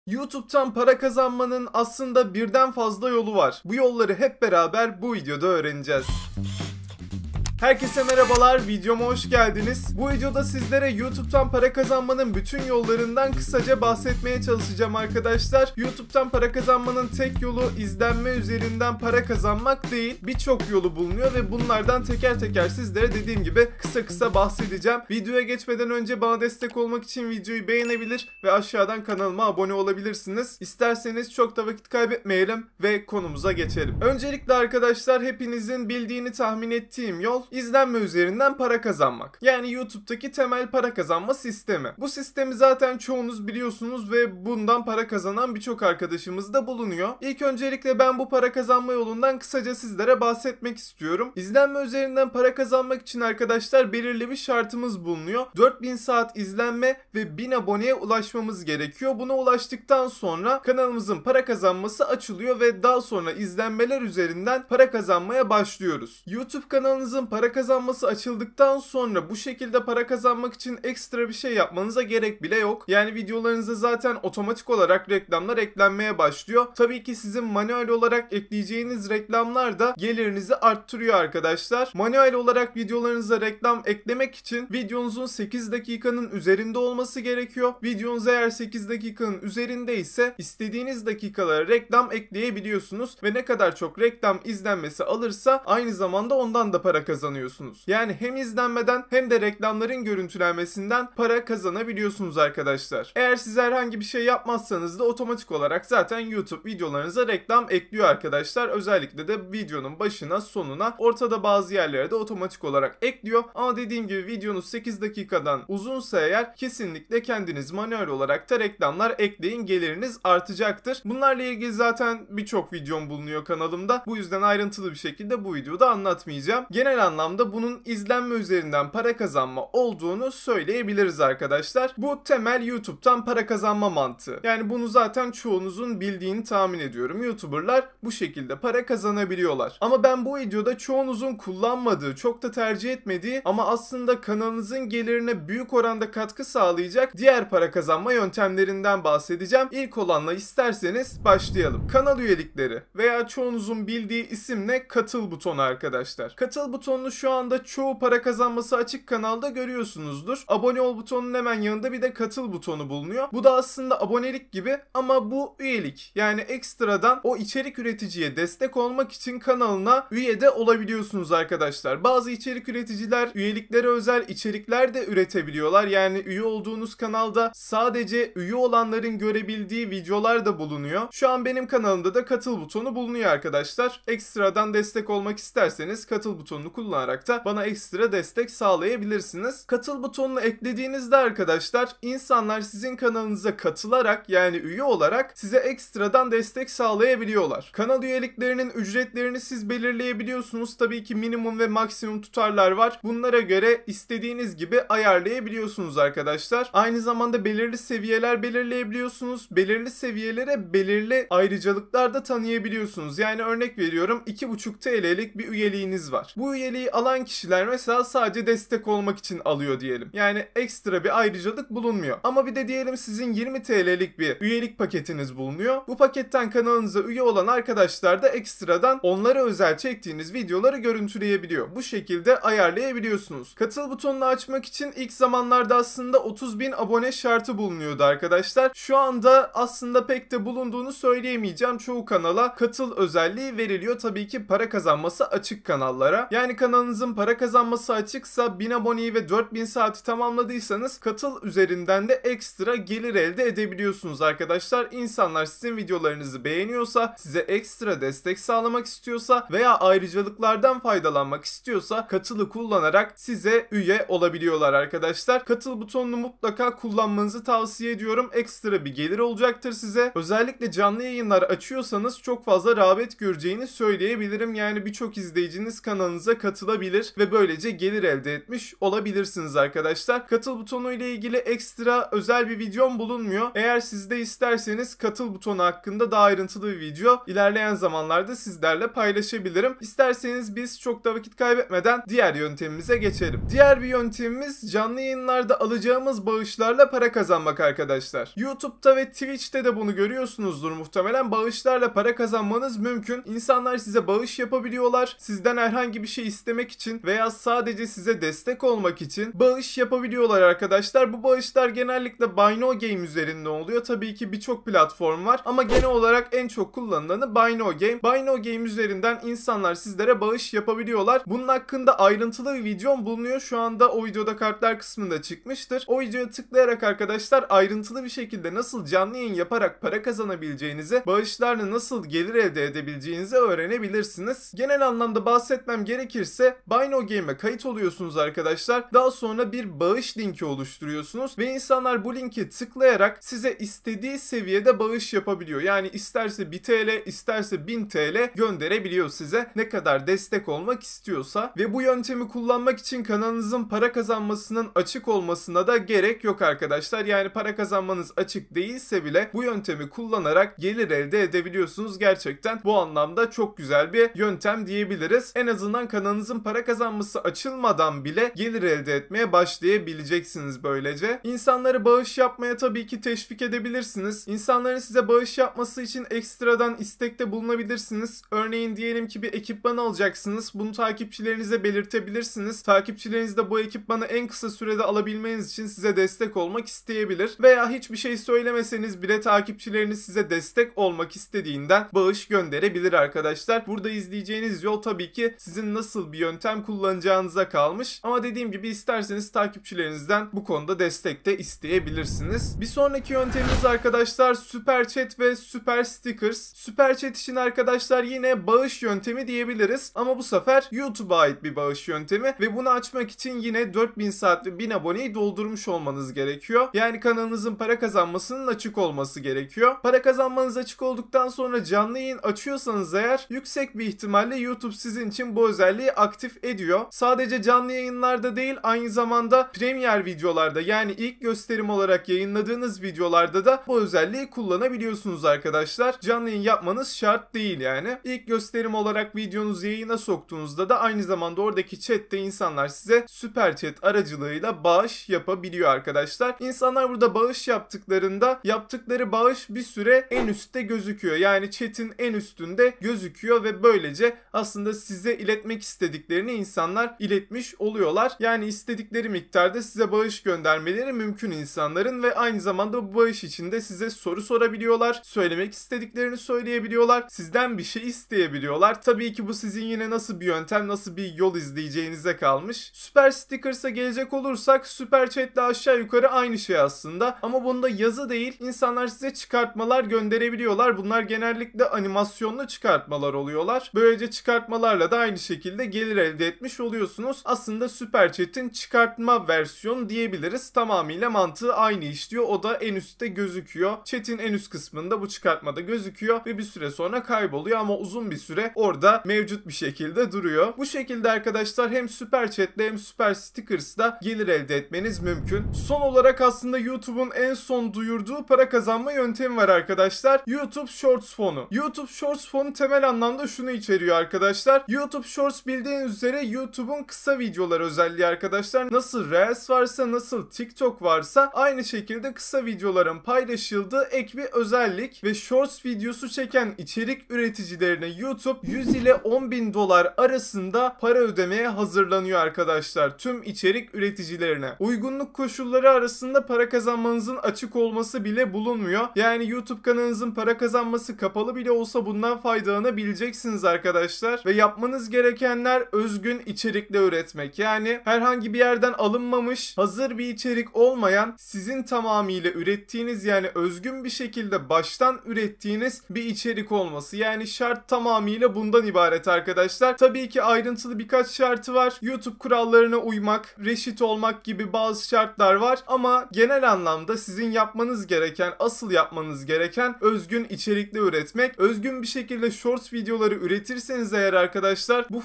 YouTube'dan para kazanmanın aslında birden fazla yolu var. Bu yolları hep beraber bu videoda öğreneceğiz. Herkese merhabalar, videoma hoş geldiniz. Bu videoda sizlere YouTube'dan para kazanmanın bütün yollarından kısaca bahsetmeye çalışacağım arkadaşlar. YouTube'dan para kazanmanın tek yolu izlenme üzerinden para kazanmak değil. Birçok yolu bulunuyor ve bunlardan teker teker sizlere dediğim gibi kısa bahsedeceğim. Videoya geçmeden önce bana destek olmak için videoyu beğenebilir ve aşağıdan kanalıma abone olabilirsiniz. İsterseniz çok da vakit kaybetmeyelim ve konumuza geçelim. Öncelikle arkadaşlar hepinizin bildiğini tahmin ettiğim yol İzlenme üzerinden para kazanmak. Yani YouTube'daki temel para kazanma sistemi. Bu sistemi zaten çoğunuz biliyorsunuz ve bundan para kazanan birçok arkadaşımız da bulunuyor. İlk öncelikle ben bu para kazanma yolundan kısaca sizlere bahsetmek istiyorum. İzlenme üzerinden para kazanmak için arkadaşlar belirli bir şartımız bulunuyor. 4000 saat izlenme ve 1000 aboneye ulaşmamız gerekiyor. Buna ulaştıktan sonra kanalımızın para kazanması açılıyor ve daha sonra izlenmeler üzerinden para kazanmaya başlıyoruz. YouTube kanalınızın para kazanması açıldıktan sonra bu şekilde para kazanmak için ekstra bir şey yapmanıza gerek bile yok. Yani videolarınıza zaten otomatik olarak reklamlar eklenmeye başlıyor. Tabii ki sizin manuel olarak ekleyeceğiniz reklamlar da gelirinizi arttırıyor arkadaşlar. Manuel olarak videolarınıza reklam eklemek için videonuzun 8 dakikanın üzerinde olması gerekiyor. Videonuz eğer 8 dakikanın üzerinde ise istediğiniz dakikalara reklam ekleyebiliyorsunuz ve ne kadar çok reklam izlenmesi alırsa aynı zamanda ondan da para kazanıyorsunuz. Yani hem izlenmeden hem de reklamların görüntülenmesinden para kazanabiliyorsunuz arkadaşlar. Eğer siz herhangi bir şey yapmazsanız da otomatik olarak zaten YouTube videolarınıza reklam ekliyor arkadaşlar. Özellikle de videonun başına, sonuna, ortada bazı yerlere de otomatik olarak ekliyor. Ama dediğim gibi videonuz 8 dakikadan uzunsa eğer kesinlikle kendiniz manuel olarak da reklamlar ekleyin, geliriniz artacaktır. Bunlarla ilgili zaten birçok videom bulunuyor kanalımda. Bu yüzden ayrıntılı bir şekilde bu videoda anlatmayacağım. Genel anlamda bunun izlenme üzerinden para kazanma olduğunu söyleyebiliriz arkadaşlar. Bu temel YouTube'dan para kazanma mantığı. Yani bunu zaten çoğunuzun bildiğini tahmin ediyorum. YouTuber'lar bu şekilde para kazanabiliyorlar. Ama ben bu videoda çoğunuzun kullanmadığı, çok da tercih etmediği ama aslında kanalınızın gelirine büyük oranda katkı sağlayacak diğer para kazanma yöntemlerinden bahsedeceğim. İlk olanla isterseniz başlayalım. Kanal üyelikleri veya çoğunuzun bildiği isimle katıl butonu arkadaşlar. Katıl butonunu şu anda çoğu para kazanması açık kanalda görüyorsunuzdur. Abone ol butonunun hemen yanında bir de katıl butonu bulunuyor. Bu da aslında abonelik gibi ama bu üyelik. Yani ekstradan o içerik üreticiye destek olmak için kanalına üye de olabiliyorsunuz arkadaşlar. Bazı içerik üreticiler üyeliklere özel içerikler de üretebiliyorlar. Yani üye olduğunuz kanalda sadece üye olanların görebildiği videolar da bulunuyor. Şu an benim kanalımda da katıl butonu bulunuyor arkadaşlar. Ekstradan destek olmak isterseniz katıl butonunu kullanarak da bana ekstra destek sağlayabilirsiniz. Katıl butonunu eklediğinizde arkadaşlar insanlar sizin kanalınıza katılarak yani üye olarak size ekstradan destek sağlayabiliyorlar. Kanal üyeliklerinin ücretlerini siz belirleyebiliyorsunuz. Tabii ki minimum ve maksimum tutarlar var. Bunlara göre istediğiniz gibi ayarlayabiliyorsunuz arkadaşlar. Aynı zamanda belirli seviyeler belirleyebiliyorsunuz. Belirli seviyelere belirli ayrıcalıklar da tanıyabiliyorsunuz. Yani örnek veriyorum 2,5 TL'lik bir üyeliğiniz var. Bu üyeliği alan kişiler mesela sadece destek olmak için alıyor diyelim. Yani ekstra bir ayrıcalık bulunmuyor. Ama bir de diyelim sizin 20 TL'lik bir üyelik paketiniz bulunuyor. Bu paketten kanalınıza üye olan arkadaşlar da ekstradan onlara özel çektiğiniz videoları görüntüleyebiliyor. Bu şekilde ayarlayabiliyorsunuz. Katıl butonunu açmak için ilk zamanlarda aslında 30.000 abone şartı bulunuyordu arkadaşlar. Şu anda aslında pek de bulunduğunu söyleyemeyeceğim. Çoğu kanala katıl özelliği veriliyor. Tabii ki para kazanması açık kanallara. Yani kanalınızın para kazanması açıksa 1000 aboneyi ve 4000 saati tamamladıysanız katıl üzerinden de ekstra gelir elde edebiliyorsunuz arkadaşlar. İnsanlar sizin videolarınızı beğeniyorsa, size ekstra destek sağlamak istiyorsa veya ayrıcalıklardan faydalanmak istiyorsa katılı kullanarak size üye olabiliyorlar arkadaşlar. Katıl butonunu mutlaka kullanmanızı tavsiye ediyorum. Ekstra bir gelir olacaktır size. Özellikle canlı yayınlar açıyorsanız çok fazla rağbet göreceğini söyleyebilirim. Yani birçok izleyiciniz kanalınıza katıl katılabilir ve böylece gelir elde etmiş olabilirsiniz arkadaşlar. Katıl butonu ile ilgili ekstra özel bir videom bulunmuyor. Eğer siz de isterseniz katıl butonu hakkında daha ayrıntılı bir video ilerleyen zamanlarda sizlerle paylaşabilirim. İsterseniz biz çok da vakit kaybetmeden diğer yöntemimize geçelim. Diğer bir yöntemimiz canlı yayınlarda alacağımız bağışlarla para kazanmak arkadaşlar. YouTube'da ve Twitch'te de bunu görüyorsunuzdur muhtemelen. Bağışlarla para kazanmanız mümkün. İnsanlar size bağış yapabiliyorlar. Sizden herhangi bir şey istemek için veya sadece size destek olmak için bağış yapabiliyorlar arkadaşlar. Bu bağışlar genellikle Buy No Game üzerinde oluyor. Tabii ki birçok platform var ama genel olarak en çok kullanılanı Buy No Game. Buy No Game üzerinden insanlar sizlere bağış yapabiliyorlar. Bunun hakkında ayrıntılı bir videom bulunuyor. Şu anda o videoda kartlar kısmında çıkmıştır. O videoya tıklayarak arkadaşlar ayrıntılı bir şekilde nasıl canlı yayın yaparak para kazanabileceğinizi, bağışlarla nasıl gelir elde edebileceğinizi öğrenebilirsiniz. Genel anlamda bahsetmem gerekirse Buy No Game'e kayıt oluyorsunuz arkadaşlar. Daha sonra bir bağış linki oluşturuyorsunuz ve insanlar bu linki tıklayarak size istediği seviyede bağış yapabiliyor. Yani isterse 1 TL, isterse 1000 TL gönderebiliyor size. Ne kadar destek olmak istiyorsa ve bu yöntemi kullanmak için kanalınızın para kazanmasının açık olmasına da gerek yok arkadaşlar. Yani para kazanmanız açık değilse bile bu yöntemi kullanarak gelir elde edebiliyorsunuz. Gerçekten bu anlamda çok güzel bir yöntem diyebiliriz. En azından kanalınızın para kazanması açılmadan bile gelir elde etmeye başlayabileceksiniz böylece. İnsanları bağış yapmaya tabii ki teşvik edebilirsiniz. İnsanların size bağış yapması için ekstradan istekte bulunabilirsiniz. Örneğin diyelim ki bir ekipman alacaksınız. Bunu takipçilerinize belirtebilirsiniz. Takipçileriniz de bu ekipmanı en kısa sürede alabilmeniz için size destek olmak isteyebilir. Veya hiçbir şey söylemeseniz bile takipçileriniz size destek olmak istediğinden bağış gönderebilir arkadaşlar. Burada izleyeceğiniz yol tabii ki sizin nasıl bir yöntem kullanacağınıza kalmış. Ama dediğim gibi isterseniz takipçilerinizden bu konuda destek de isteyebilirsiniz. Bir sonraki yöntemimiz arkadaşlar Super Chat ve Super Stickers. Super Chat için arkadaşlar yine bağış yöntemi diyebiliriz. Ama bu sefer YouTube'a ait bir bağış yöntemi ve bunu açmak için yine 4000 saat ve 1000 aboneyi doldurmuş olmanız gerekiyor. Yani kanalınızın para kazanmasının açık olması gerekiyor. Para kazanmanız açık olduktan sonra canlı yayın açıyorsanız eğer yüksek bir ihtimalle YouTube sizin için bu özelliği aktif ediyor. Sadece canlı yayınlarda değil, aynı zamanda Premiere videolarda yani ilk gösterim olarak yayınladığınız videolarda da bu özelliği kullanabiliyorsunuz arkadaşlar. Canlı yayın yapmanız şart değil yani. İlk gösterim olarak videonuzu yayına soktuğunuzda da aynı zamanda oradaki chatte insanlar size Super Chat aracılığıyla bağış yapabiliyor arkadaşlar. İnsanlar burada bağış yaptıklarında yaptıkları bağış bir süre en üstte gözüküyor. Yani chat'in en üstünde gözüküyor ve böylece aslında size iletmek istediklerini insanlar iletmiş oluyorlar. Yani istedikleri miktarda size bağış göndermeleri mümkün insanların ve aynı zamanda bu bağış için de size soru sorabiliyorlar. Söylemek istediklerini söyleyebiliyorlar. Sizden bir şey isteyebiliyorlar. Tabii ki bu sizin yine nasıl bir yöntem, nasıl bir yol izleyeceğinize kalmış. Super Stickers'a gelecek olursak Super Chat'le aşağı yukarı aynı şey aslında. Ama bunda yazı değil, insanlar size çıkartmalar gönderebiliyorlar. Bunlar genellikle animasyonlu çıkartmalar oluyorlar. Böylece çıkartmalarla da aynı şekilde gelir elde etmiş oluyorsunuz. Aslında Super Chat'in çıkartma versiyonu diyebiliriz. Tamamıyla mantığı aynı işliyor. O da en üstte gözüküyor. Chat'in en üst kısmında bu çıkartmada gözüküyor ve bir süre sonra kayboluyor ama uzun bir süre orada mevcut bir şekilde duruyor. Bu şekilde arkadaşlar hem Super Chat'le hem Super Stickers'da gelir elde etmeniz mümkün. Son olarak aslında YouTube'un en son duyurduğu para kazanma yöntemi var arkadaşlar. YouTube Shorts fonu. YouTube Shorts fonu temel anlamda şunu içeriyor arkadaşlar. YouTube Shorts bildiğiniz üzere YouTube'un kısa videolar özelliği arkadaşlar. Nasıl Reels varsa, nasıl TikTok varsa aynı şekilde kısa videoların paylaşıldığı ek bir özellik ve Shorts videosu çeken içerik üreticilerine YouTube 100 ile 10.000 dolar arasında para ödemeye hazırlanıyor arkadaşlar. Tüm içerik üreticilerine. Uygunluk koşulları arasında para kazanmanızın açık olması bile bulunmuyor. Yani YouTube kanalınızın para kazanması kapalı bile olsa bundan faydalanabileceksiniz arkadaşlar. Ve yapmanız gerekenler özgün içerikle üretmek. Yani herhangi bir yerden alınmamış, hazır bir içerik olmayan, sizin tamamıyla ürettiğiniz yani özgün bir şekilde baştan ürettiğiniz bir içerik olması. Yani şart tamamıyla bundan ibaret arkadaşlar. Tabii ki ayrıntılı birkaç şartı var. YouTube kurallarına uymak, reşit olmak gibi bazı şartlar var ama genel anlamda sizin yapmanız gereken, asıl yapmanız gereken özgün içerikle üretmek. Özgün bir şekilde shorts videoları üretirseniz eğer arkadaşlar bu fondan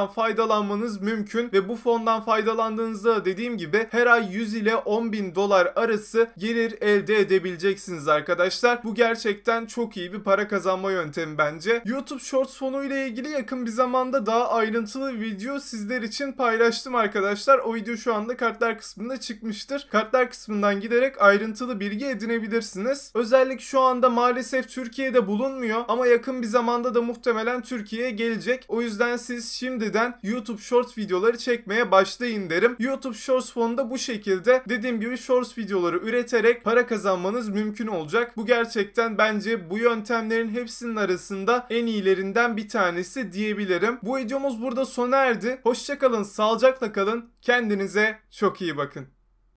faydalanmanız mümkün ve bu fondan faydalandığınızda dediğim gibi her ay 100 ile 10.000 dolar arası gelir elde edebileceksiniz arkadaşlar. Bu gerçekten çok iyi bir para kazanma yöntemi bence. YouTube Shorts fonu ile ilgili yakın bir zamanda daha ayrıntılı bir video sizler için paylaştım arkadaşlar. O video şu anda kartlar kısmında çıkmıştır. Kartlar kısmından giderek ayrıntılı bilgi edinebilirsiniz. Özellikle şu anda maalesef Türkiye'de bulunmuyor ama yakın bir zamanda da muhtemelen Türkiye'ye gelecek. O yüzden siz şimdiden YouTube Shorts videoları çekmeye başlayın derim. YouTube Shorts fonu da bu şekilde dediğim gibi Shorts videoları üreterek para kazanmanız mümkün olacak. Bu gerçekten bence bu yöntemlerin hepsinin arasında en iyilerinden bir tanesi diyebilirim. Bu videomuz burada sona erdi. Hoşça kalın, sağlıcakla kalın. Kendinize çok iyi bakın.